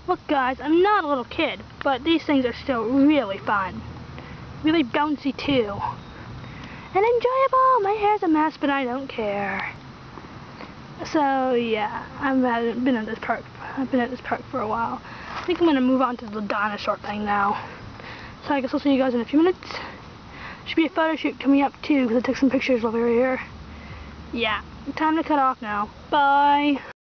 Look guys, I'm not a little kid, but these things are still really fun. Really bouncy too. And enjoyable! My hair's a mess, but I don't care. So yeah, I've been at this park for a while. I think I'm gonna move on to the dinosaur thing now. So I guess I'll see you guys in a few minutes. Should be a photo shoot coming up too, because I took some pictures while we were here. Yeah, time to cut off now. Bye!